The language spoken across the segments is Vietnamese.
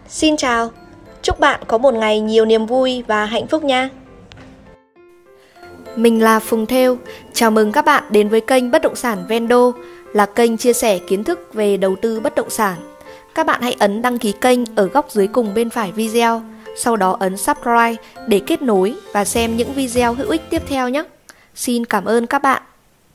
Xin chào, chúc bạn có một ngày nhiều niềm vui và hạnh phúc nha. Mình là Phùng Thêu, chào mừng các bạn đến với kênh Bất động sản Vendo, là kênh chia sẻ kiến thức về đầu tư bất động sản. Các bạn hãy ấn đăng ký kênh ở góc dưới cùng bên phải video, sau đó ấn subscribe để kết nối và xem những video hữu ích tiếp theo nhé. Xin cảm ơn các bạn.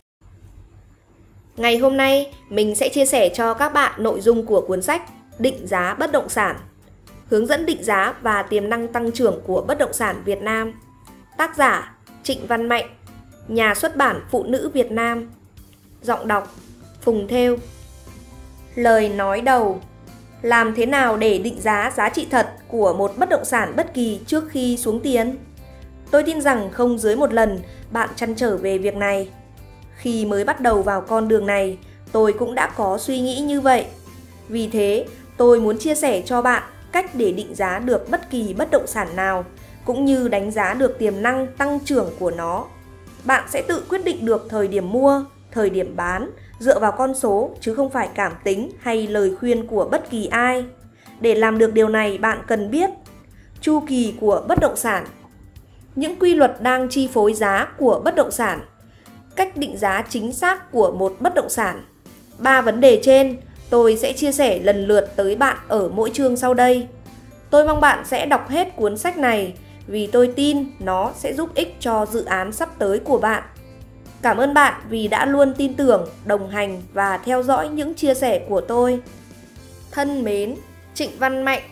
Ngày hôm nay, mình sẽ chia sẻ cho các bạn nội dung của cuốn sách Định giá bất động sản, hướng dẫn định giá và tiềm năng tăng trưởng của bất động sản Việt Nam. Tác giả Trịnh Văn Mạnh, nhà xuất bản Phụ nữ Việt Nam. Giọng đọc Phùng Thêu. Lời nói đầu: làm thế nào để định giá giá trị thật của một bất động sản bất kỳ trước khi xuống tiền? Tôi tin rằng không dưới một lần bạn trăn trở về việc này. Khi mới bắt đầu vào con đường này, tôi cũng đã có suy nghĩ như vậy. Vì thế, tôi muốn chia sẻ cho bạn cách để định giá được bất kỳ bất động sản nào, cũng như đánh giá được tiềm năng tăng trưởng của nó. Bạn sẽ tự quyết định được thời điểm mua, thời điểm bán dựa vào con số chứ không phải cảm tính hay lời khuyên của bất kỳ ai. Để làm được điều này, bạn cần biết chu kỳ của bất động sản, những quy luật đang chi phối giá của bất động sản, cách định giá chính xác của một bất động sản. 3 vấn đề trên tôi sẽ chia sẻ lần lượt tới bạn ở mỗi chương sau đây. Tôi mong bạn sẽ đọc hết cuốn sách này vì tôi tin nó sẽ giúp ích cho dự án sắp tới của bạn. Cảm ơn bạn vì đã luôn tin tưởng, đồng hành và theo dõi những chia sẻ của tôi. Thân mến, Trịnh Văn Mạnh.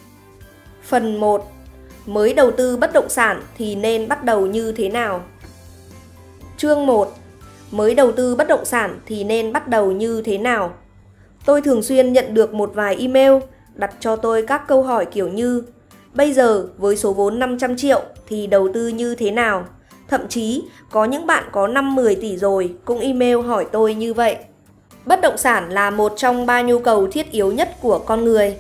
Phần 1. Mới đầu tư bất động sản thì nên bắt đầu như thế nào? Chương 1. Mới đầu tư bất động sản thì nên bắt đầu như thế nào? Tôi thường xuyên nhận được một vài email đặt cho tôi các câu hỏi kiểu như: bây giờ với số vốn 500 triệu thì đầu tư như thế nào? Thậm chí có những bạn có 5-10 tỷ rồi cũng email hỏi tôi như vậy. Bất động sản là một trong 3 nhu cầu thiết yếu nhất của con người: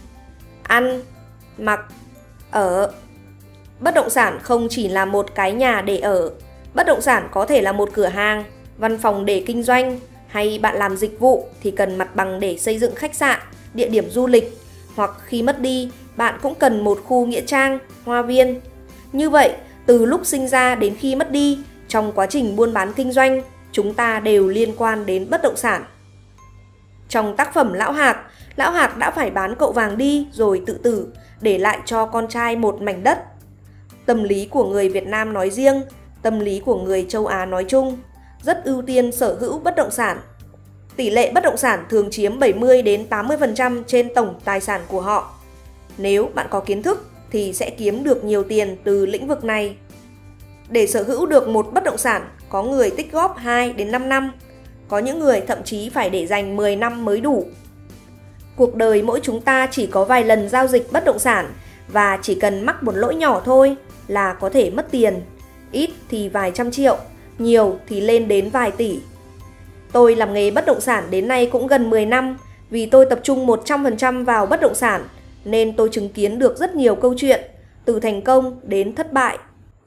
ăn, mặc, ở. Bất động sản không chỉ là một cái nhà để ở. Bất động sản có thể là một cửa hàng, văn phòng để kinh doanh, hay bạn làm dịch vụ thì cần mặt bằng để xây dựng khách sạn, địa điểm du lịch, hoặc khi mất đi, bạn cũng cần một khu nghĩa trang, hoa viên. Như vậy, từ lúc sinh ra đến khi mất đi, trong quá trình buôn bán kinh doanh, chúng ta đều liên quan đến bất động sản. Trong tác phẩm Lão Hạc đã phải bán cậu vàng đi rồi tự tử, để lại cho con trai một mảnh đất. Tâm lý của người Việt Nam nói riêng, tâm lý của người châu Á nói chung, rất ưu tiên sở hữu bất động sản. Tỷ lệ bất động sản thường chiếm 70-80% trên tổng tài sản của họ. Nếu bạn có kiến thức thì sẽ kiếm được nhiều tiền từ lĩnh vực này. Để sở hữu được một bất động sản, có người tích góp 2-5 năm, có những người thậm chí phải để dành 10 năm mới đủ. Cuộc đời mỗi chúng ta chỉ có vài lần giao dịch bất động sản, và chỉ cần mắc một lỗi nhỏ thôi là có thể mất tiền, ít thì vài trăm triệu, nhiều thì lên đến vài tỷ. Tôi làm nghề bất động sản đến nay cũng gần 10 năm, vì tôi tập trung 100% vào bất động sản nên tôi chứng kiến được rất nhiều câu chuyện, từ thành công đến thất bại.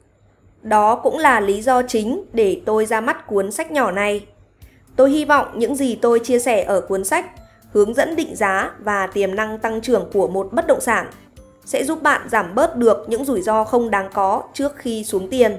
Đó cũng là lý do chính để tôi ra mắt cuốn sách nhỏ này. Tôi hy vọng những gì tôi chia sẻ ở cuốn sách hướng dẫn định giá và tiềm năng tăng trưởng của một bất động sản sẽ giúp bạn giảm bớt được những rủi ro không đáng có trước khi xuống tiền.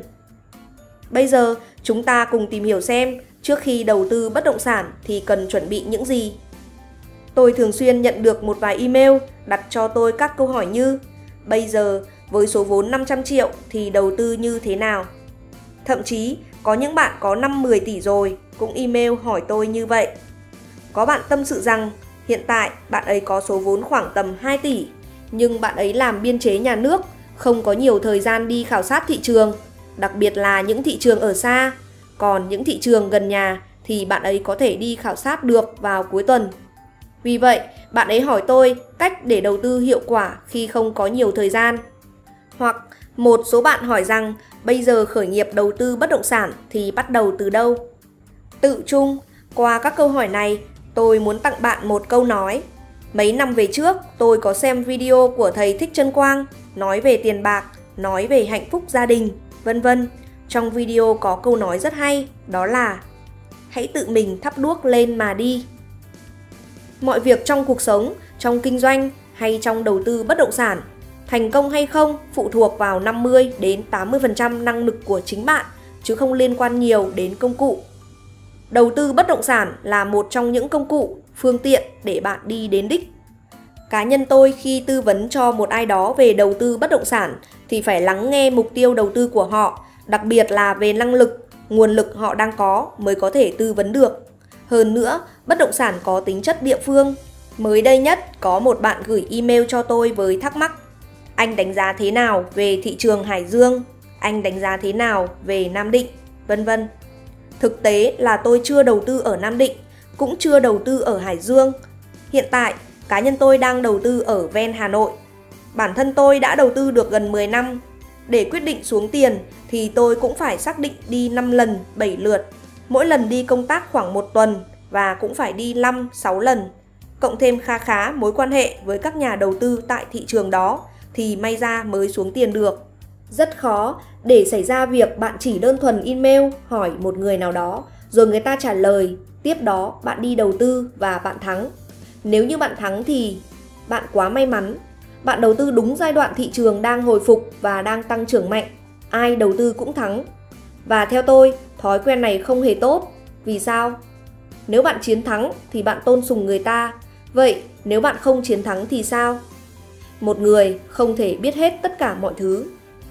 Bây giờ chúng ta cùng tìm hiểu xem trước khi đầu tư bất động sản thì cần chuẩn bị những gì. Tôi thường xuyên nhận được một vài email đặt cho tôi các câu hỏi như: bây giờ với số vốn 500 triệu thì đầu tư như thế nào? Thậm chí có những bạn có 5-10 tỷ rồi cũng email hỏi tôi như vậy. Có bạn tâm sự rằng hiện tại bạn ấy có số vốn khoảng tầm 2 tỷ, nhưng bạn ấy làm biên chế nhà nước, không có nhiều thời gian đi khảo sát thị trường, đặc biệt là những thị trường ở xa. Còn những thị trường gần nhà thì bạn ấy có thể đi khảo sát được vào cuối tuần. Vì vậy, bạn ấy hỏi tôi cách để đầu tư hiệu quả khi không có nhiều thời gian. Hoặc một số bạn hỏi rằng bây giờ khởi nghiệp đầu tư bất động sản thì bắt đầu từ đâu? Tự chung, qua các câu hỏi này, tôi muốn tặng bạn một câu nói. Mấy năm về trước, tôi có xem video của thầy Thích Trân Quang nói về tiền bạc, nói về hạnh phúc gia đình, vân vân. Trong video có câu nói rất hay, đó là: hãy tự mình thắp đuốc lên mà đi. Mọi việc trong cuộc sống, trong kinh doanh hay trong đầu tư bất động sản, thành công hay không phụ thuộc vào 50 đến 80% năng lực của chính bạn, chứ không liên quan nhiều đến công cụ. Đầu tư bất động sản là một trong những công cụ, phương tiện để bạn đi đến đích. Cá nhân tôi khi tư vấn cho một ai đó về đầu tư bất động sản thì phải lắng nghe mục tiêu đầu tư của họ, đặc biệt là về năng lực, nguồn lực họ đang có mới có thể tư vấn được. Hơn nữa, bất động sản có tính chất địa phương. Mới đây nhất có một bạn gửi email cho tôi với thắc mắc: anh đánh giá thế nào về thị trường Hải Dương? Anh đánh giá thế nào về Nam Định? Vân vân. Thực tế là tôi chưa đầu tư ở Nam Định, cũng chưa đầu tư ở Hải Dương. Hiện tại, cá nhân tôi đang đầu tư ở ven Hà Nội. Bản thân tôi đã đầu tư được gần 10 năm. Để quyết định xuống tiền thì tôi cũng phải xác định đi 5 lần, 7 lượt. Mỗi lần đi công tác khoảng 1 tuần và cũng phải đi 5-6 lần. Cộng thêm kha khá mối quan hệ với các nhà đầu tư tại thị trường đó thì may ra mới xuống tiền được. Rất khó để xảy ra việc bạn chỉ đơn thuần email hỏi một người nào đó rồi người ta trả lời, tiếp đó bạn đi đầu tư và bạn thắng. Nếu như bạn thắng thì bạn quá may mắn. Bạn đầu tư đúng giai đoạn thị trường đang hồi phục và đang tăng trưởng mạnh, ai đầu tư cũng thắng. Và theo tôi, thói quen này không hề tốt. Vì sao? Nếu bạn chiến thắng thì bạn tôn sùng người ta. Vậy nếu bạn không chiến thắng thì sao? Một người không thể biết hết tất cả mọi thứ.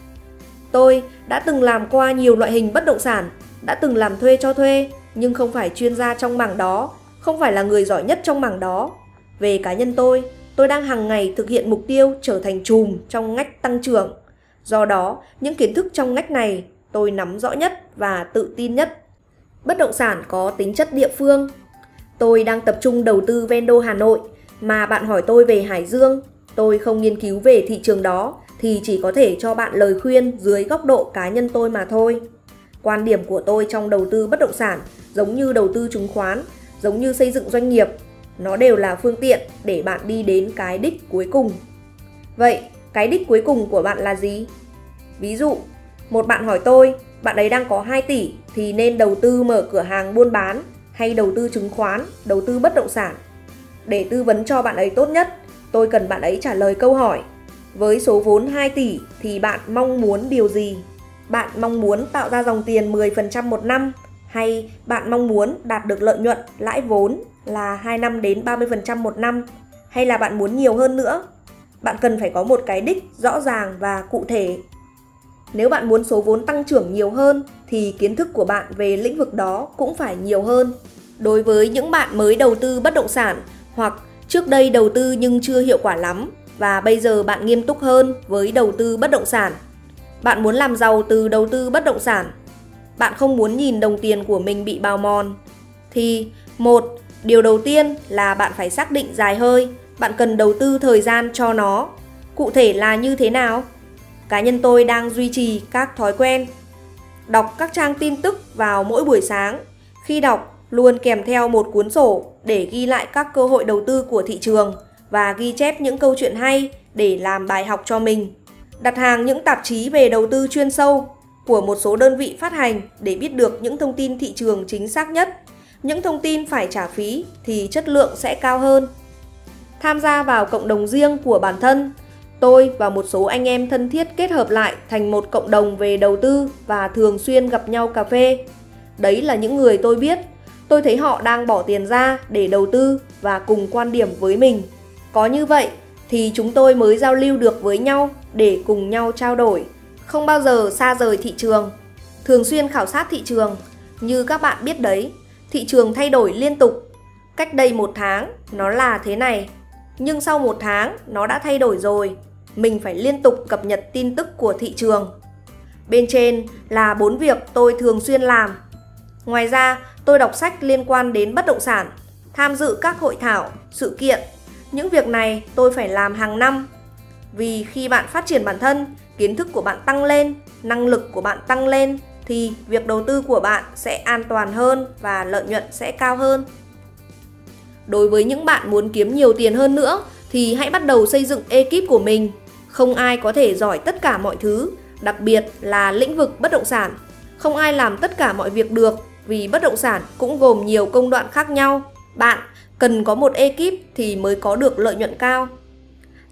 Tôi đã từng làm qua nhiều loại hình bất động sản, đã từng làm thuê cho thuê, nhưng không phải chuyên gia trong mảng đó, không phải là người giỏi nhất trong mảng đó. Về cá nhân tôi đang hàng ngày thực hiện mục tiêu trở thành trùm trong ngách tăng trưởng. Do đó, những kiến thức trong ngách này tôi nắm rõ nhất và tự tin nhất. Bất động sản có tính chất địa phương. Tôi đang tập trung đầu tư ven đô Hà Nội, mà bạn hỏi tôi về Hải Dương. Tôi không nghiên cứu về thị trường đó thì chỉ có thể cho bạn lời khuyên dưới góc độ cá nhân tôi mà thôi. Quan điểm của tôi trong đầu tư bất động sản giống như đầu tư chứng khoán, giống như xây dựng doanh nghiệp. Nó đều là phương tiện để bạn đi đến cái đích cuối cùng. Vậy, cái đích cuối cùng của bạn là gì? Ví dụ, một bạn hỏi tôi, bạn ấy đang có 2 tỷ thì nên đầu tư mở cửa hàng buôn bán hay đầu tư chứng khoán, đầu tư bất động sản. Để tư vấn cho bạn ấy tốt nhất, tôi cần bạn ấy trả lời câu hỏi: với số vốn 2 tỷ thì bạn mong muốn điều gì? Bạn mong muốn tạo ra dòng tiền 10% một năm, hay bạn mong muốn đạt được lợi nhuận lãi vốn là 25 đến 30% một năm, hay là bạn muốn nhiều hơn nữa? Bạn cần phải có một cái đích rõ ràng và cụ thể. Nếu bạn muốn số vốn tăng trưởng nhiều hơn thì kiến thức của bạn về lĩnh vực đó cũng phải nhiều hơn. Đối với những bạn mới đầu tư bất động sản hoặc trước đây đầu tư nhưng chưa hiệu quả lắm và bây giờ bạn nghiêm túc hơn với đầu tư bất động sản, bạn muốn làm giàu từ đầu tư bất động sản, bạn không muốn nhìn đồng tiền của mình bị bào mòn, thì điều đầu tiên là bạn phải xác định dài hơi, bạn cần đầu tư thời gian cho nó. Cụ thể là như thế nào? Cá nhân tôi đang duy trì các thói quen đọc các trang tin tức vào mỗi buổi sáng. Khi đọc, luôn kèm theo một cuốn sổ để ghi lại các cơ hội đầu tư của thị trường và ghi chép những câu chuyện hay để làm bài học cho mình. Đặt hàng những tạp chí về đầu tư chuyên sâu của một số đơn vị phát hành để biết được những thông tin thị trường chính xác nhất. Những thông tin phải trả phí thì chất lượng sẽ cao hơn. Tham gia vào cộng đồng riêng của bản thân. Tôi và một số anh em thân thiết kết hợp lại thành một cộng đồng về đầu tư và thường xuyên gặp nhau cà phê. Đấy là những người tôi biết. Tôi thấy họ đang bỏ tiền ra để đầu tư và cùng quan điểm với mình. Có như vậy thì chúng tôi mới giao lưu được với nhau để cùng nhau trao đổi. Không bao giờ xa rời thị trường. Thường xuyên khảo sát thị trường. Như các bạn biết đấy, thị trường thay đổi liên tục. Cách đây 1 tháng nó là thế này, nhưng sau 1 tháng nó đã thay đổi rồi. Mình phải liên tục cập nhật tin tức của thị trường. Bên trên là 4 việc tôi thường xuyên làm. Ngoài ra, tôi đọc sách liên quan đến bất động sản, tham dự các hội thảo, sự kiện. Những việc này tôi phải làm hàng năm. Vì khi bạn phát triển bản thân, kiến thức của bạn tăng lên, năng lực của bạn tăng lên, thì việc đầu tư của bạn sẽ an toàn hơn và lợi nhuận sẽ cao hơn. Đối với những bạn muốn kiếm nhiều tiền hơn nữa thì hãy bắt đầu xây dựng ekip của mình. Không ai có thể giỏi tất cả mọi thứ, đặc biệt là lĩnh vực bất động sản. Không ai làm tất cả mọi việc được vì bất động sản cũng gồm nhiều công đoạn khác nhau. Bạn cần có một ekip thì mới có được lợi nhuận cao.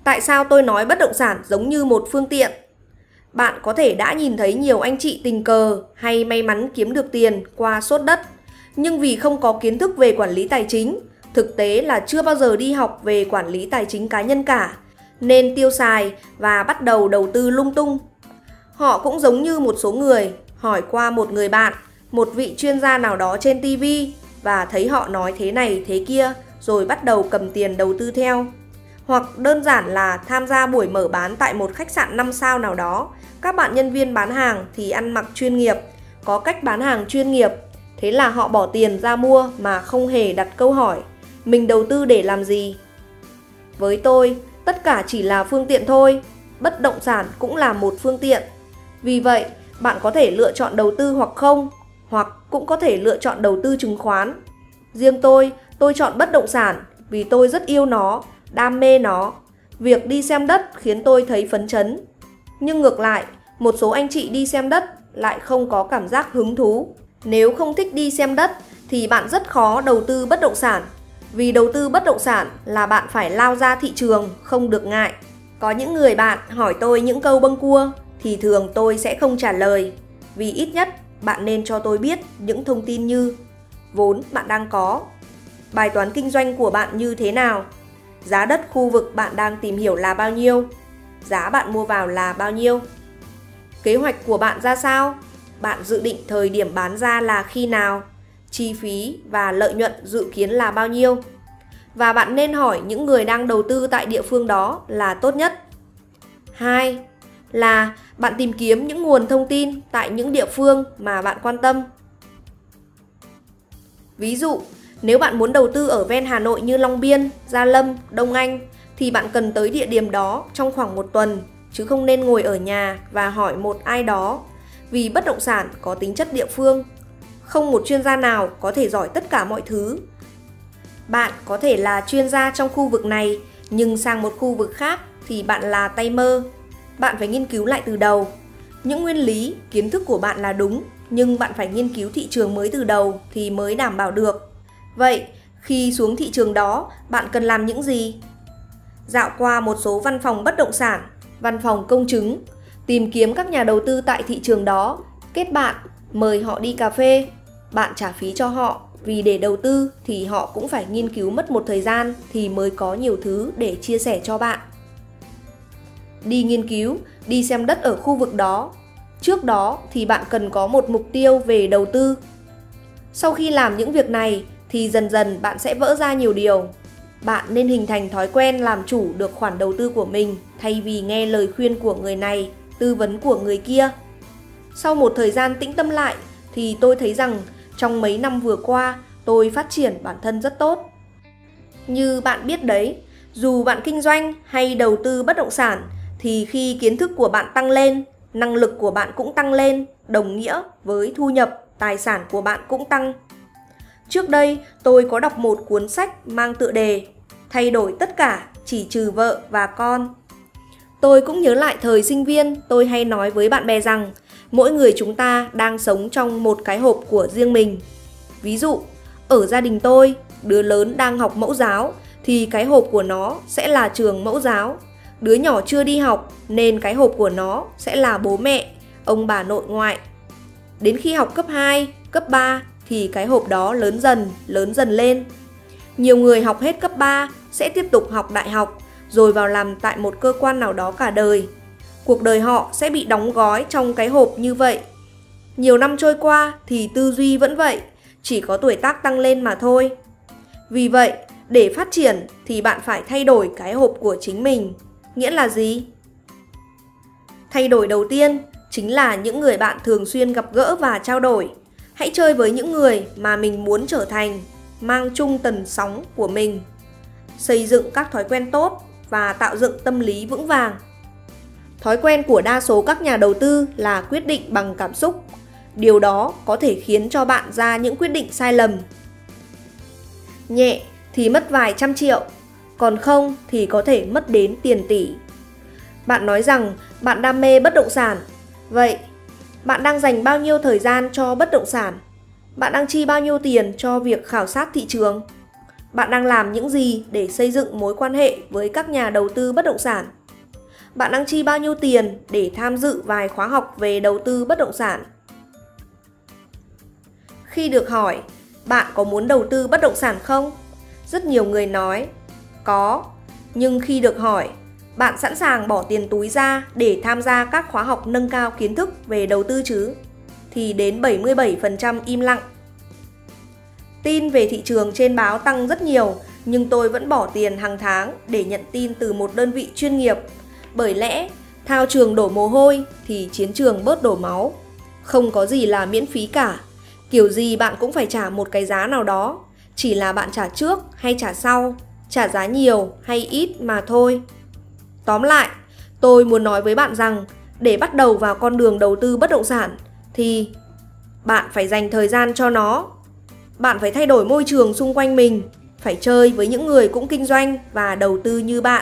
Tại sao tôi nói bất động sản giống như một phương tiện? Bạn có thể đã nhìn thấy nhiều anh chị tình cờ hay may mắn kiếm được tiền qua sốt đất, nhưng vì không có kiến thức về quản lý tài chính, thực tế là chưa bao giờ đi học về quản lý tài chính cá nhân cả, nên tiêu xài và bắt đầu đầu tư lung tung. Họ cũng giống như một số người hỏi qua một người bạn, một vị chuyên gia nào đó trên TV và thấy họ nói thế này thế kia rồi bắt đầu cầm tiền đầu tư theo. Hoặc đơn giản là tham gia buổi mở bán tại một khách sạn 5 sao nào đó. Các bạn nhân viên bán hàng thì ăn mặc chuyên nghiệp, có cách bán hàng chuyên nghiệp. Thế là họ bỏ tiền ra mua mà không hề đặt câu hỏi mình đầu tư để làm gì. Với tôi, tất cả chỉ là phương tiện thôi. Bất động sản cũng là một phương tiện. Vì vậy, bạn có thể lựa chọn đầu tư hoặc không, hoặc cũng có thể lựa chọn đầu tư chứng khoán. Riêng tôi chọn bất động sản vì tôi rất yêu nó, đam mê nó. Việc đi xem đất khiến tôi thấy phấn chấn. Nhưng ngược lại, một số anh chị đi xem đất lại không có cảm giác hứng thú. Nếu không thích đi xem đất thì bạn rất khó đầu tư bất động sản. Vì đầu tư bất động sản là bạn phải lao ra thị trường, không được ngại. Có những người bạn hỏi tôi những câu bâng cua thì thường tôi sẽ không trả lời. Vì ít nhất bạn nên cho tôi biết những thông tin như vốn bạn đang có, bài toán kinh doanh của bạn như thế nào, giá đất khu vực bạn đang tìm hiểu là bao nhiêu, giá bạn mua vào là bao nhiêu, kế hoạch của bạn ra sao, bạn dự định thời điểm bán ra là khi nào, chi phí và lợi nhuận dự kiến là bao nhiêu. Và bạn nên hỏi những người đang đầu tư tại địa phương đó là tốt nhất. 2. Là bạn tìm kiếm những nguồn thông tin tại những địa phương mà bạn quan tâm. Ví dụ, nếu bạn muốn đầu tư ở ven Hà Nội như Long Biên, Gia Lâm, Đông Anh thì bạn cần tới địa điểm đó trong khoảng 1 tuần, chứ không nên ngồi ở nhà và hỏi một ai đó. Vì bất động sản có tính chất địa phương, không một chuyên gia nào có thể giỏi tất cả mọi thứ. Bạn có thể là chuyên gia trong khu vực này, nhưng sang một khu vực khác thì bạn là tay mơ. Bạn phải nghiên cứu lại từ đầu. Những nguyên lý, kiến thức của bạn là đúng, nhưng bạn phải nghiên cứu thị trường mới từ đầu thì mới đảm bảo được. Vậy, khi xuống thị trường đó, bạn cần làm những gì? Dạo qua một số văn phòng bất động sản, văn phòng công chứng, tìm kiếm các nhà đầu tư tại thị trường đó, kết bạn, mời họ đi cà phê. Bạn trả phí cho họ, vì để đầu tư thì họ cũng phải nghiên cứu mất một thời gian thì mới có nhiều thứ để chia sẻ cho bạn. Đi nghiên cứu, đi xem đất ở khu vực đó. Trước đó thì bạn cần có một mục tiêu về đầu tư. Sau khi làm những việc này thì dần dần bạn sẽ vỡ ra nhiều điều. Bạn nên hình thành thói quen làm chủ được khoản đầu tư của mình thay vì nghe lời khuyên của người này, tư vấn của người kia. Sau một thời gian tĩnh tâm lại thì tôi thấy rằng trong mấy năm vừa qua tôi phát triển bản thân rất tốt. Như bạn biết đấy, dù bạn kinh doanh hay đầu tư bất động sản thì khi kiến thức của bạn tăng lên, năng lực của bạn cũng tăng lên, đồng nghĩa với thu nhập, tài sản của bạn cũng tăng. Trước đây tôi có đọc một cuốn sách mang tựa đề Thay đổi tất cả chỉ trừ vợ và con. Tôi cũng nhớ lại thời sinh viên, tôi hay nói với bạn bè rằng mỗi người chúng ta đang sống trong một cái hộp của riêng mình. Ví dụ, ở gia đình tôi, đứa lớn đang học mẫu giáo thì cái hộp của nó sẽ là trường mẫu giáo. Đứa nhỏ chưa đi học nên cái hộp của nó sẽ là bố mẹ, ông bà nội ngoại. Đến khi học cấp 2, cấp 3 thì cái hộp đó lớn dần lên. Nhiều người học hết cấp 3 sẽ tiếp tục học đại học, rồi vào làm tại một cơ quan nào đó cả đời. Cuộc đời họ sẽ bị đóng gói trong cái hộp như vậy. Nhiều năm trôi qua thì tư duy vẫn vậy, chỉ có tuổi tác tăng lên mà thôi. Vì vậy, để phát triển thì bạn phải thay đổi cái hộp của chính mình. Nghĩa là gì? Thay đổi đầu tiên chính là những người bạn thường xuyên gặp gỡ và trao đổi. Hãy chơi với những người mà mình muốn trở thành, mang chung tần sóng của mình. Xây dựng các thói quen tốt và tạo dựng tâm lý vững vàng. Thói quen của đa số các nhà đầu tư là quyết định bằng cảm xúc. Điều đó có thể khiến cho bạn ra những quyết định sai lầm. Nhẹ thì mất vài trăm triệu, còn không thì có thể mất đến tiền tỷ. Bạn nói rằng bạn đam mê bất động sản. Vậy, bạn đang dành bao nhiêu thời gian cho bất động sản? Bạn đang chi bao nhiêu tiền cho việc khảo sát thị trường? Bạn đang làm những gì để xây dựng mối quan hệ với các nhà đầu tư bất động sản? Bạn đang chi bao nhiêu tiền để tham dự vài khóa học về đầu tư bất động sản? Khi được hỏi, bạn có muốn đầu tư bất động sản không? Rất nhiều người nói, có. Nhưng khi được hỏi, bạn sẵn sàng bỏ tiền túi ra để tham gia các khóa học nâng cao kiến thức về đầu tư chứ? Thì đến 77% im lặng. Tin về thị trường trên báo tăng rất nhiều, nhưng tôi vẫn bỏ tiền hàng tháng để nhận tin từ một đơn vị chuyên nghiệp. Bởi lẽ, thao trường đổ mồ hôi thì chiến trường bớt đổ máu. Không có gì là miễn phí cả. Kiểu gì bạn cũng phải trả một cái giá nào đó. Chỉ là bạn trả trước hay trả sau, trả giá nhiều hay ít mà thôi. Tóm lại, tôi muốn nói với bạn rằng để bắt đầu vào con đường đầu tư bất động sản thì bạn phải dành thời gian cho nó. Bạn phải thay đổi môi trường xung quanh mình, phải chơi với những người cũng kinh doanh và đầu tư như bạn.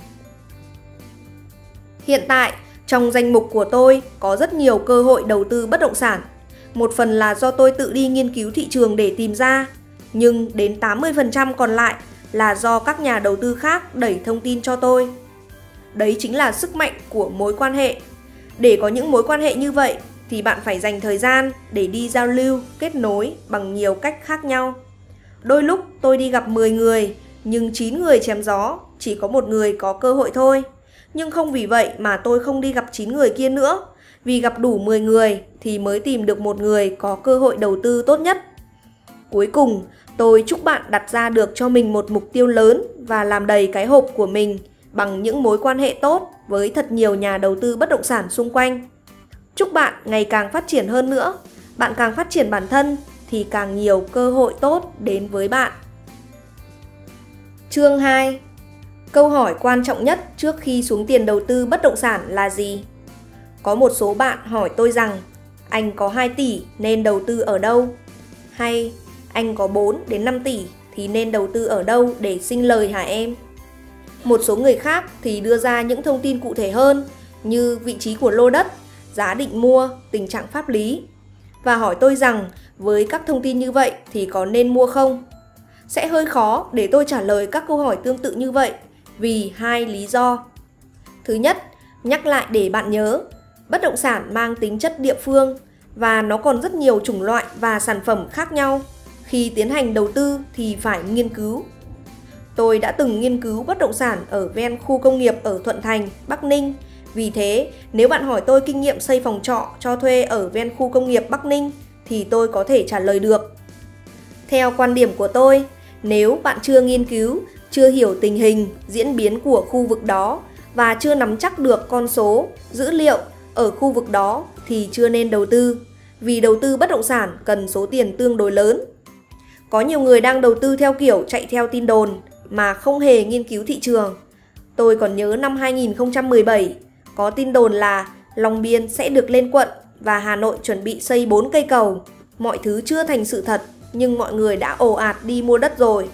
Hiện tại, trong danh mục của tôi có rất nhiều cơ hội đầu tư bất động sản. Một phần là do tôi tự đi nghiên cứu thị trường để tìm ra, nhưng đến 80% còn lại là do các nhà đầu tư khác đẩy thông tin cho tôi. Đấy chính là sức mạnh của mối quan hệ. Để có những mối quan hệ như vậy thì bạn phải dành thời gian để đi giao lưu, kết nối bằng nhiều cách khác nhau. Đôi lúc tôi đi gặp 10 người, nhưng 9 người chém gió, chỉ có một người có cơ hội thôi. Nhưng không vì vậy mà tôi không đi gặp 9 người kia nữa. Vì gặp đủ 10 người thì mới tìm được một người có cơ hội đầu tư tốt nhất. Cuối cùng, tôi chúc bạn đặt ra được cho mình một mục tiêu lớn và làm đầy cái hộp của mình bằng những mối quan hệ tốt với thật nhiều nhà đầu tư bất động sản xung quanh. Chúc bạn ngày càng phát triển hơn nữa. Bạn càng phát triển bản thân thì càng nhiều cơ hội tốt đến với bạn. Chương 2. Câu hỏi quan trọng nhất trước khi xuống tiền đầu tư bất động sản là gì? Có một số bạn hỏi tôi rằng anh có 2 tỷ nên đầu tư ở đâu? Hay anh có 4 đến 5 tỷ thì nên đầu tư ở đâu để sinh lời hả em? Một số người khác thì đưa ra những thông tin cụ thể hơn như vị trí của lô đất, giá định mua, tình trạng pháp lý. Và hỏi tôi rằng với các thông tin như vậy thì có nên mua không? Sẽ hơi khó để tôi trả lời các câu hỏi tương tự như vậy vì 2 lý do. Thứ nhất, nhắc lại để bạn nhớ, bất động sản mang tính chất địa phương và nó còn rất nhiều chủng loại và sản phẩm khác nhau. Khi tiến hành đầu tư thì phải nghiên cứu. Tôi đã từng nghiên cứu bất động sản ở ven khu công nghiệp ở Thuận Thành, Bắc Ninh. Vì thế, nếu bạn hỏi tôi kinh nghiệm xây phòng trọ cho thuê ở ven khu công nghiệp Bắc Ninh thì tôi có thể trả lời được. Theo quan điểm của tôi, nếu bạn chưa nghiên cứu, chưa hiểu tình hình, diễn biến của khu vực đó và chưa nắm chắc được con số, dữ liệu ở khu vực đó thì chưa nên đầu tư. Vì đầu tư bất động sản cần số tiền tương đối lớn. Có nhiều người đang đầu tư theo kiểu chạy theo tin đồn mà không hề nghiên cứu thị trường. Tôi còn nhớ năm 2017, có tin đồn là Long Biên sẽ được lên quận và Hà Nội chuẩn bị xây 4 cây cầu. Mọi thứ chưa thành sự thật nhưng mọi người đã ồ ạt đi mua đất rồi.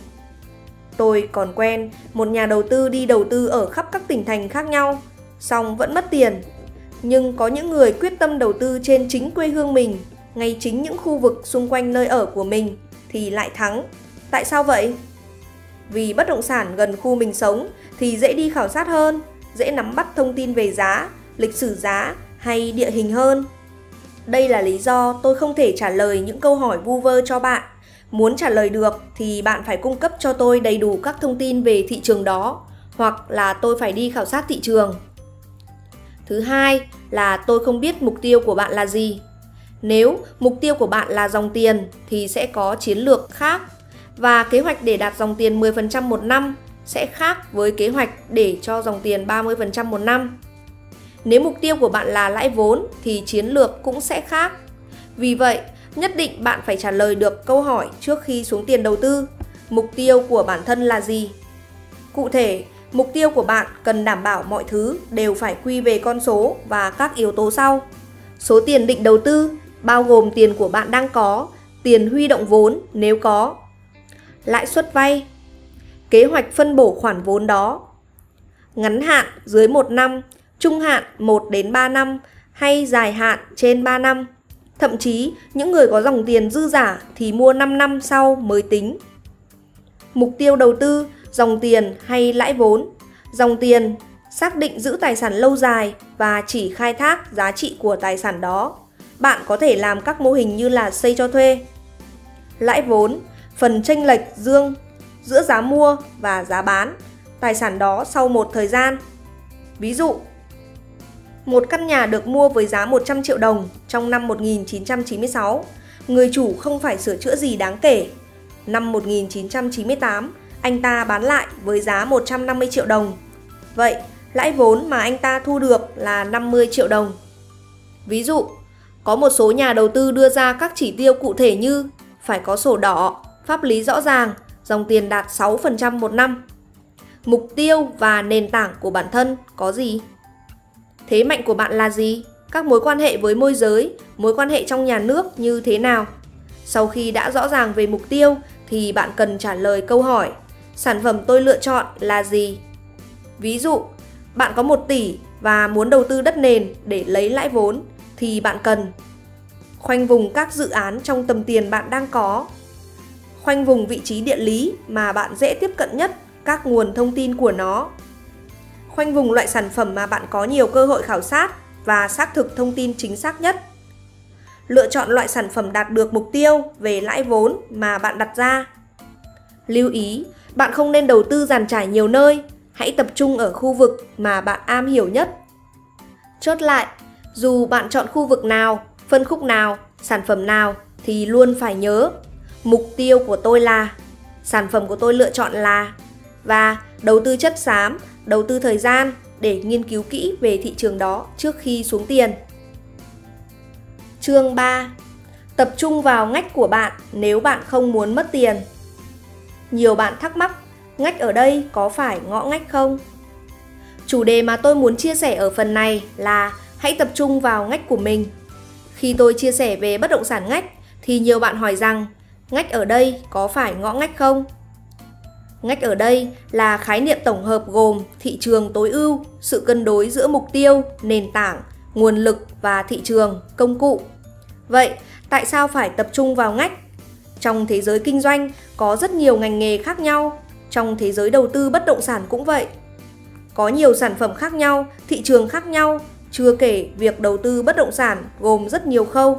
Tôi còn quen một nhà đầu tư đi đầu tư ở khắp các tỉnh thành khác nhau, song vẫn mất tiền. Nhưng có những người quyết tâm đầu tư trên chính quê hương mình, ngay chính những khu vực xung quanh nơi ở của mình thì lại thắng. Tại sao vậy? Vì bất động sản gần khu mình sống thì dễ đi khảo sát hơn, dễ nắm bắt thông tin về giá, lịch sử giá hay địa hình hơn. Đây là lý do tôi không thể trả lời những câu hỏi vu vơ cho bạn. Muốn trả lời được thì bạn phải cung cấp cho tôi đầy đủ các thông tin về thị trường đó, hoặc là tôi phải đi khảo sát thị trường. Thứ hai là tôi không biết mục tiêu của bạn là gì. Nếu mục tiêu của bạn là dòng tiền thì sẽ có chiến lược khác, và kế hoạch để đạt dòng tiền 10% một năm sẽ khác với kế hoạch để cho dòng tiền 30% một năm. Nếu mục tiêu của bạn là lãi vốn thì chiến lược cũng sẽ khác. Vì vậy, nhất định bạn phải trả lời được câu hỏi trước khi xuống tiền đầu tư. Mục tiêu của bản thân là gì? Cụ thể, mục tiêu của bạn cần đảm bảo mọi thứ đều phải quy về con số và các yếu tố sau. Số tiền định đầu tư bao gồm tiền của bạn đang có, tiền huy động vốn nếu có, lãi suất vay, kế hoạch phân bổ khoản vốn đó, ngắn hạn dưới 1 năm, trung hạn 1 đến 3 năm hay dài hạn trên 3 năm. Thậm chí, những người có dòng tiền dư giả thì mua 5 năm sau mới tính. Mục tiêu đầu tư, dòng tiền hay lãi vốn. Dòng tiền xác định giữ tài sản lâu dài và chỉ khai thác giá trị của tài sản đó. Bạn có thể làm các mô hình như là xây cho thuê. Lãi vốn, phần chênh lệch dương giữa giá mua và giá bán tài sản đó sau một thời gian. Ví dụ, một căn nhà được mua với giá 100 triệu đồng trong năm 1996, người chủ không phải sửa chữa gì đáng kể. Năm 1998, anh ta bán lại với giá 150 triệu đồng. Vậy, lãi vốn mà anh ta thu được là 50 triệu đồng. Ví dụ, có một số nhà đầu tư đưa ra các chỉ tiêu cụ thể như phải có sổ đỏ, pháp lý rõ ràng, dòng tiền đạt 6% một năm. Mục tiêu và nền tảng của bản thân có gì? Thế mạnh của bạn là gì? Các mối quan hệ với môi giới, mối quan hệ trong nhà nước như thế nào? Sau khi đã rõ ràng về mục tiêu thì bạn cần trả lời câu hỏi: sản phẩm tôi lựa chọn là gì? Ví dụ, bạn có 1 tỷ và muốn đầu tư đất nền để lấy lãi vốn thì bạn cần khoanh vùng các dự án trong tầm tiền bạn đang có, khoanh vùng vị trí địa lý mà bạn dễ tiếp cận nhất các nguồn thông tin của nó, khoanh vùng loại sản phẩm mà bạn có nhiều cơ hội khảo sát và xác thực thông tin chính xác nhất, lựa chọn loại sản phẩm đạt được mục tiêu về lãi vốn mà bạn đặt ra. Lưu ý, bạn không nên đầu tư dàn trải nhiều nơi, hãy tập trung ở khu vực mà bạn am hiểu nhất. Chốt lại, dù bạn chọn khu vực nào, phân khúc nào, sản phẩm nào thì luôn phải nhớ mục tiêu của tôi là, sản phẩm của tôi lựa chọn là, và đầu tư chất xám, đầu tư thời gian để nghiên cứu kỹ về thị trường đó trước khi xuống tiền. Chương 3. Tập trung vào ngách của bạn nếu bạn không muốn mất tiền. Nhiều bạn thắc mắc, ngách ở đây có phải ngõ ngách không? Chủ đề mà tôi muốn chia sẻ ở phần này là hãy tập trung vào ngách của mình. Khi tôi chia sẻ về bất động sản ngách thì nhiều bạn hỏi rằng ngách ở đây có phải ngõ ngách không? Ngách ở đây là khái niệm tổng hợp gồm thị trường tối ưu, sự cân đối giữa mục tiêu, nền tảng, nguồn lực và thị trường, công cụ. Vậy, tại sao phải tập trung vào ngách? Trong thế giới kinh doanh có rất nhiều ngành nghề khác nhau, trong thế giới đầu tư bất động sản cũng vậy. Có nhiều sản phẩm khác nhau, thị trường khác nhau, chưa kể việc đầu tư bất động sản gồm rất nhiều khâu.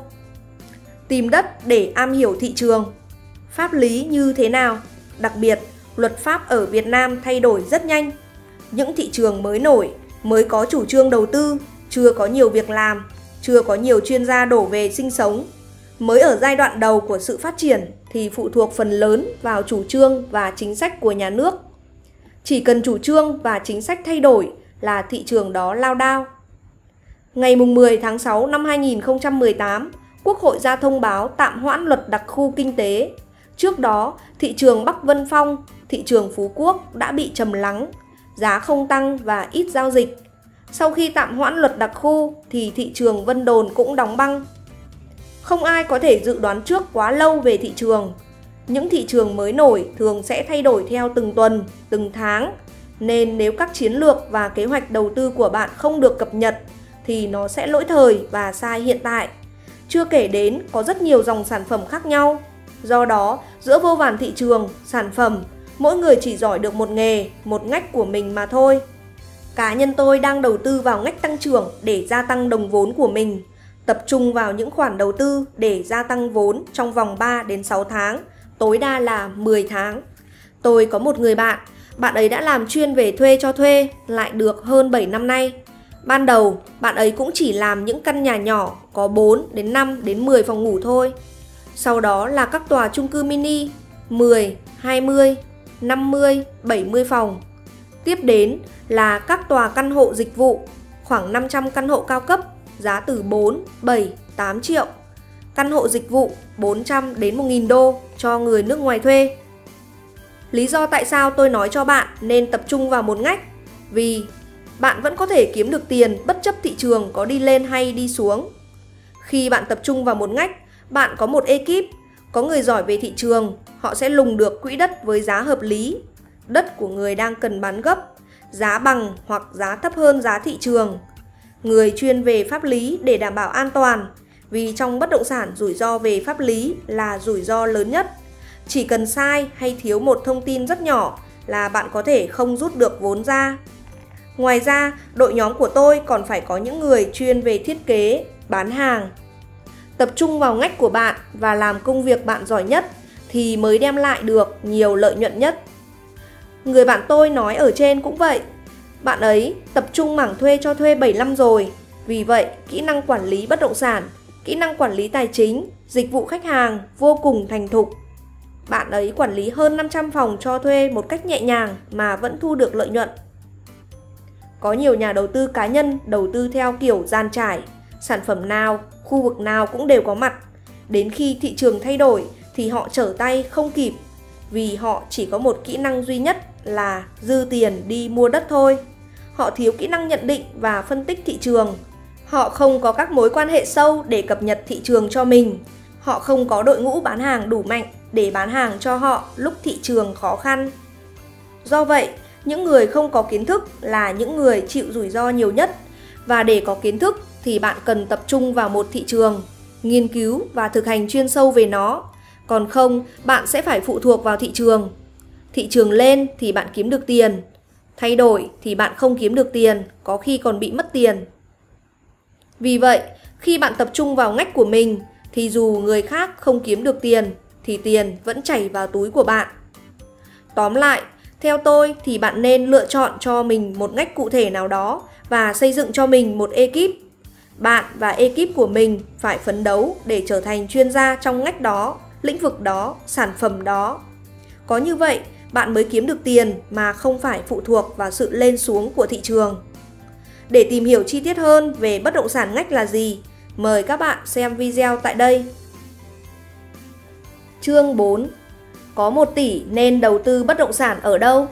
Tìm đất để am hiểu thị trường. Pháp lý như thế nào? Đặc biệt, luật pháp ở Việt Nam thay đổi rất nhanh. Những thị trường mới nổi, mới có chủ trương đầu tư, chưa có nhiều việc làm, chưa có nhiều chuyên gia đổ về sinh sống. Mới ở giai đoạn đầu của sự phát triển thì phụ thuộc phần lớn vào chủ trương và chính sách của nhà nước. Chỉ cần chủ trương và chính sách thay đổi là thị trường đó lao đao. Ngày 10 tháng 6 năm 2018, Quốc hội ra thông báo tạm hoãn luật đặc khu kinh tế. Trước đó, thị trường Bắc Vân Phong, thị trường Phú Quốc đã bị trầm lắng, giá không tăng và ít giao dịch. Sau khi tạm hoãn luật đặc khu thì thị trường Vân Đồn cũng đóng băng. Không ai có thể dự đoán trước quá lâu về thị trường. Những thị trường mới nổi thường sẽ thay đổi theo từng tuần, từng tháng. Nên nếu các chiến lược và kế hoạch đầu tư của bạn không được cập nhật thì nó sẽ lỗi thời và sai hiện tại. Chưa kể đến có rất nhiều dòng sản phẩm khác nhau. Do đó, giữa vô vàn thị trường, sản phẩm, mỗi người chỉ giỏi được một nghề, một ngách của mình mà thôi. Cá nhân tôi đang đầu tư vào ngách tăng trưởng để gia tăng đồng vốn của mình, tập trung vào những khoản đầu tư để gia tăng vốn trong vòng 3 đến 6 tháng, tối đa là 10 tháng. Tôi có một người bạn ấy đã làm chuyên về thuê cho thuê lại được hơn 7 năm nay. Ban đầu, bạn ấy cũng chỉ làm những căn nhà nhỏ có 4 đến 5 đến 10 phòng ngủ thôi. Sau đó là các tòa chung cư mini 10, 20, 50, 70 phòng. Tiếp đến là các tòa căn hộ dịch vụ, khoảng 500 căn hộ cao cấp, giá từ 4, 7, 8 triệu. Căn hộ dịch vụ 400 đến 1.000 đô cho người nước ngoài thuê. Lý do tại sao tôi nói cho bạn nên tập trung vào một ngách? Vì bạn vẫn có thể kiếm được tiền bất chấp thị trường có đi lên hay đi xuống. Khi bạn tập trung vào một ngách, bạn có một ekip, có người giỏi về thị trường, họ sẽ lùng được quỹ đất với giá hợp lý, đất của người đang cần bán gấp, giá bằng hoặc giá thấp hơn giá thị trường. Người chuyên về pháp lý để đảm bảo an toàn, vì trong bất động sản rủi ro về pháp lý là rủi ro lớn nhất. Chỉ cần sai hay thiếu một thông tin rất nhỏ là bạn có thể không rút được vốn ra. Ngoài ra, đội nhóm của tôi còn phải có những người chuyên về thiết kế, bán hàng. Tập trung vào ngách của bạn và làm công việc bạn giỏi nhất thì mới đem lại được nhiều lợi nhuận nhất. Người bạn tôi nói ở trên cũng vậy. Bạn ấy tập trung mảng thuê cho thuê 7 năm rồi. Vì vậy, kỹ năng quản lý bất động sản, kỹ năng quản lý tài chính, dịch vụ khách hàng vô cùng thành thục. Bạn ấy quản lý hơn 500 phòng cho thuê một cách nhẹ nhàng mà vẫn thu được lợi nhuận. Có nhiều nhà đầu tư cá nhân đầu tư theo kiểu dàn trải, sản phẩm nào, khu vực nào cũng đều có mặt. Đến khi thị trường thay đổi thì họ trở tay không kịp, vì họ chỉ có một kỹ năng duy nhất là dư tiền đi mua đất thôi. Họ thiếu kỹ năng nhận định và phân tích thị trường. Họ không có các mối quan hệ sâu để cập nhật thị trường cho mình. Họ không có đội ngũ bán hàng đủ mạnh để bán hàng cho họ lúc thị trường khó khăn. Do vậy, những người không có kiến thức là những người chịu rủi ro nhiều nhất. Và để có kiến thức thì bạn cần tập trung vào một thị trường, nghiên cứu và thực hành chuyên sâu về nó. Còn không, bạn sẽ phải phụ thuộc vào thị trường. Thị trường lên thì bạn kiếm được tiền. Thay đổi thì bạn không kiếm được tiền, có khi còn bị mất tiền. Vì vậy, khi bạn tập trung vào ngách của mình thì dù người khác không kiếm được tiền thì tiền vẫn chảy vào túi của bạn. Tóm lại, theo tôi thì bạn nên lựa chọn cho mình một ngách cụ thể nào đó và xây dựng cho mình một ekip. Bạn và ekip của mình phải phấn đấu để trở thành chuyên gia trong ngách đó, lĩnh vực đó, sản phẩm đó. Có như vậy, bạn mới kiếm được tiền mà không phải phụ thuộc vào sự lên xuống của thị trường. Để tìm hiểu chi tiết hơn về bất động sản ngách là gì, mời các bạn xem video tại đây. Chương 4. Có 1 tỷ nên đầu tư bất động sản ở đâu?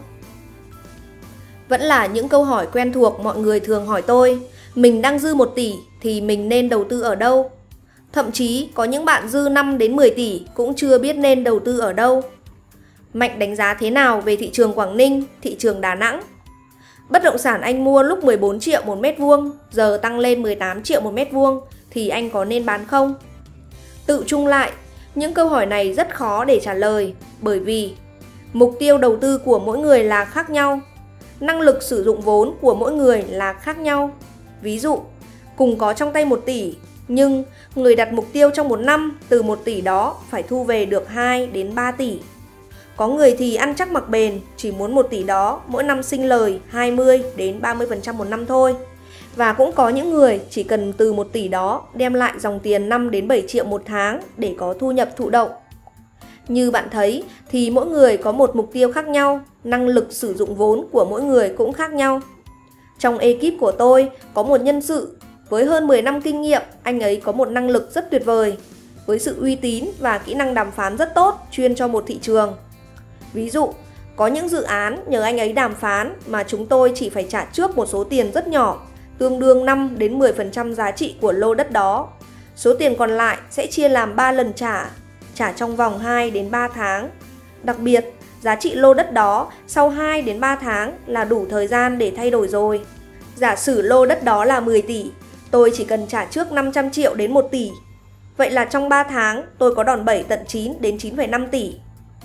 Vẫn là những câu hỏi quen thuộc mọi người thường hỏi tôi. Mình đang dư 1 tỷ thì mình nên đầu tư ở đâu? Thậm chí có những bạn dư 5 đến 10 tỷ cũng chưa biết nên đầu tư ở đâu. Mạnh đánh giá thế nào về thị trường Quảng Ninh, thị trường Đà Nẵng? Bất động sản anh mua lúc 14 triệu một mét vuông, giờ tăng lên 18 triệu một mét vuông thì anh có nên bán không? Tự chung lại, những câu hỏi này rất khó để trả lời bởi vì mục tiêu đầu tư của mỗi người là khác nhau. Năng lực sử dụng vốn của mỗi người là khác nhau. Ví dụ, cùng có trong tay 1 tỷ, nhưng người đặt mục tiêu trong 1 năm từ 1 tỷ đó phải thu về được 2 đến 3 tỷ. Có người thì ăn chắc mặc bền, chỉ muốn 1 tỷ đó mỗi năm sinh lời 20 đến 30% một năm thôi. Và cũng có những người chỉ cần từ 1 tỷ đó đem lại dòng tiền 5 đến 7 triệu một tháng để có thu nhập thụ động. Như bạn thấy thì mỗi người có một mục tiêu khác nhau, năng lực sử dụng vốn của mỗi người cũng khác nhau. Trong ekip của tôi có một nhân sự với hơn 10 năm kinh nghiệm, anh ấy có một năng lực rất tuyệt vời, với sự uy tín và kỹ năng đàm phán rất tốt chuyên cho một thị trường. Ví dụ, có những dự án nhờ anh ấy đàm phán mà chúng tôi chỉ phải trả trước một số tiền rất nhỏ, tương đương 5 đến 10% giá trị của lô đất đó. Số tiền còn lại sẽ chia làm 3 lần trả trong vòng 2 đến 3 tháng. Đặc biệt, giá trị lô đất đó sau 2 đến 3 tháng là đủ thời gian để thay đổi rồi. Giả sử lô đất đó là 10 tỷ, tôi chỉ cần trả trước 500 triệu đến 1 tỷ. Vậy là trong 3 tháng tôi có đòn bẩy tận 9 đến 9,5 tỷ.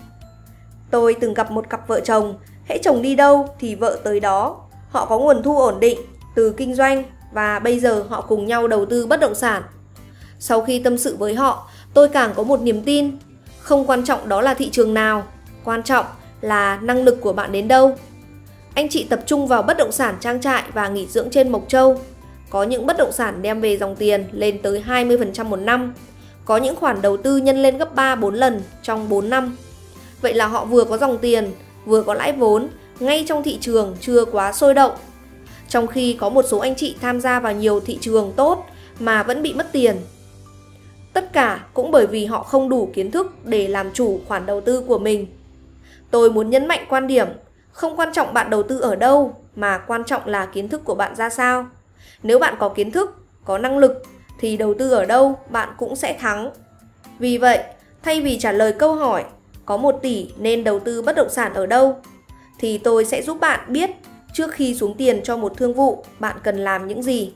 Tôi từng gặp một cặp vợ chồng, hễ chồng đi đâu thì vợ tới đó. Họ có nguồn thu ổn định từ kinh doanh và bây giờ họ cùng nhau đầu tư bất động sản. Sau khi tâm sự với họ, tôi càng có một niềm tin. Không quan trọng đó là thị trường nào, quan trọng là năng lực của bạn đến đâu. Anh chị tập trung vào bất động sản trang trại và nghỉ dưỡng trên Mộc Châu. Có những bất động sản đem về dòng tiền lên tới 20% một năm. Có những khoản đầu tư nhân lên gấp 3-4 lần trong 4 năm. Vậy là họ vừa có dòng tiền, vừa có lãi vốn, ngay trong thị trường chưa quá sôi động. Trong khi có một số anh chị tham gia vào nhiều thị trường tốt mà vẫn bị mất tiền. Tất cả cũng bởi vì họ không đủ kiến thức để làm chủ khoản đầu tư của mình. Tôi muốn nhấn mạnh quan điểm, không quan trọng bạn đầu tư ở đâu mà quan trọng là kiến thức của bạn ra sao. Nếu bạn có kiến thức, có năng lực thì đầu tư ở đâu bạn cũng sẽ thắng. Vì vậy, thay vì trả lời câu hỏi có 1 tỷ nên đầu tư bất động sản ở đâu, thì tôi sẽ giúp bạn biết trước khi xuống tiền cho một thương vụ bạn cần làm những gì.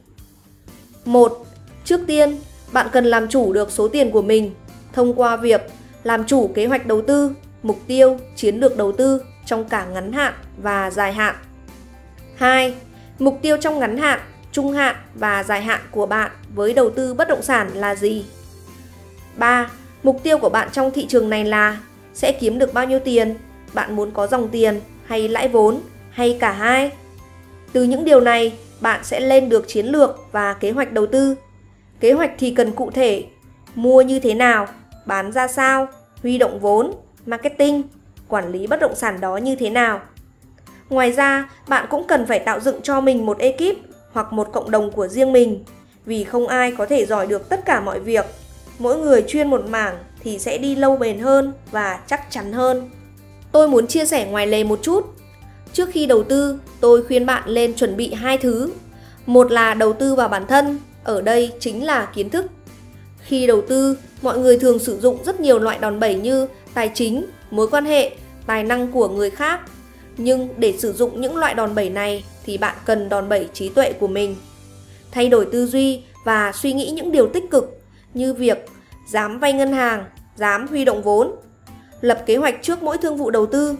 1. Trước tiên, bạn cần làm chủ được số tiền của mình thông qua việc làm chủ kế hoạch đầu tư, mục tiêu, chiến lược đầu tư trong cả ngắn hạn và dài hạn. 2. Mục tiêu trong ngắn hạn, trung hạn và dài hạn của bạn với đầu tư bất động sản là gì? 3. Mục tiêu của bạn trong thị trường này là sẽ kiếm được bao nhiêu tiền? Bạn muốn có dòng tiền hay lãi vốn hay cả hai? Từ những điều này, bạn sẽ lên được chiến lược và kế hoạch đầu tư. Kế hoạch thì cần cụ thể, mua như thế nào, bán ra sao, huy động vốn, marketing, quản lý bất động sản đó như thế nào. Ngoài ra, bạn cũng cần phải tạo dựng cho mình một ekip hoặc một cộng đồng của riêng mình, vì không ai có thể giỏi được tất cả mọi việc. Mỗi người chuyên một mảng thì sẽ đi lâu bền hơn và chắc chắn hơn. Tôi muốn chia sẻ ngoài lề một chút. Trước khi đầu tư, tôi khuyên bạn nên chuẩn bị 2 thứ. Một là đầu tư vào bản thân, ở đây chính là kiến thức. Khi đầu tư, mọi người thường sử dụng rất nhiều loại đòn bẩy như tài chính, mối quan hệ, tài năng của người khác. Nhưng để sử dụng những loại đòn bẩy này thì bạn cần đòn bẩy trí tuệ của mình. Thay đổi tư duy và suy nghĩ những điều tích cực như việc dám vay ngân hàng, dám huy động vốn, lập kế hoạch trước mỗi thương vụ đầu tư.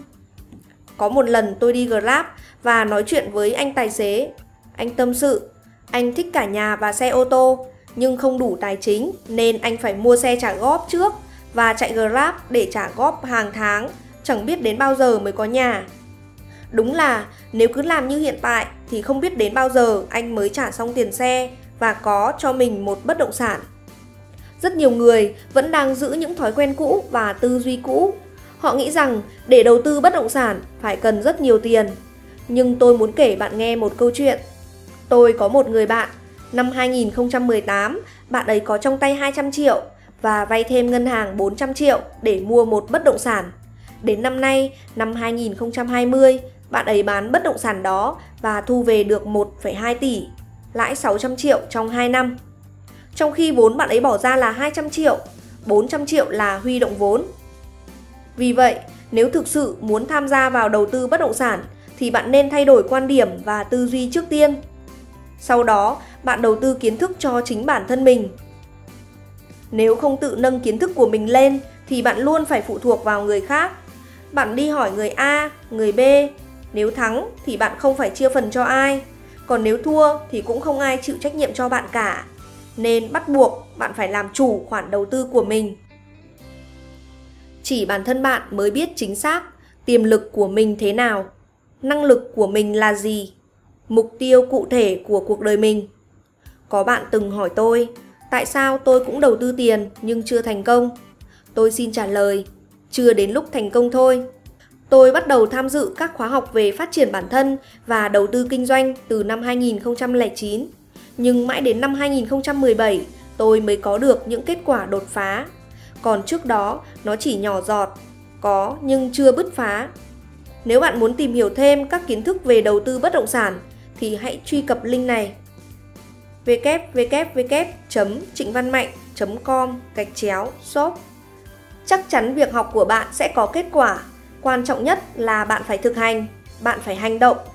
Có một lần tôi đi Grab và nói chuyện với anh tài xế. Anh tâm sự, anh thích cả nhà và xe ô tô, nhưng không đủ tài chính nên anh phải mua xe trả góp trước và chạy Grab để trả góp hàng tháng, chẳng biết đến bao giờ mới có nhà. Đúng là nếu cứ làm như hiện tại thì không biết đến bao giờ anh mới trả xong tiền xe và có cho mình một bất động sản. Rất nhiều người vẫn đang giữ những thói quen cũ và tư duy cũ. Họ nghĩ rằng để đầu tư bất động sản phải cần rất nhiều tiền. Nhưng tôi muốn kể bạn nghe một câu chuyện. Tôi có một người bạn, năm 2018, bạn ấy có trong tay 200 triệu và vay thêm ngân hàng 400 triệu để mua một bất động sản. Đến năm nay, năm 2020, bạn ấy bán bất động sản đó và thu về được 1,2 tỷ, lãi 600 triệu trong 2 năm. Trong khi vốn bạn ấy bỏ ra là 200 triệu, 400 triệu là huy động vốn. Vì vậy, nếu thực sự muốn tham gia vào đầu tư bất động sản thì bạn nên thay đổi quan điểm và tư duy trước tiên. Sau đó, bạn đầu tư kiến thức cho chính bản thân mình. Nếu không tự nâng kiến thức của mình lên thì bạn luôn phải phụ thuộc vào người khác. Bạn đi hỏi người A, người B. Nếu thắng thì bạn không phải chia phần cho ai. Còn nếu thua thì cũng không ai chịu trách nhiệm cho bạn cả. Nên bắt buộc bạn phải làm chủ khoản đầu tư của mình. Chỉ bản thân bạn mới biết chính xác tiềm lực của mình thế nào, năng lực của mình là gì, mục tiêu cụ thể của cuộc đời mình. Có bạn từng hỏi tôi, tại sao tôi cũng đầu tư tiền nhưng chưa thành công? Tôi xin trả lời, chưa đến lúc thành công thôi. Tôi bắt đầu tham dự các khóa học về phát triển bản thân và đầu tư kinh doanh từ năm 2009. Nhưng mãi đến năm 2017, tôi mới có được những kết quả đột phá. Còn trước đó, nó chỉ nhỏ giọt, có nhưng chưa bứt phá. Nếu bạn muốn tìm hiểu thêm các kiến thức về đầu tư bất động sản, thì hãy truy cập link này: www.trịnh-văn-mạnh.com/shop. Chắc chắn việc học của bạn sẽ có kết quả. Quan trọng nhất là bạn phải thực hành, bạn phải hành động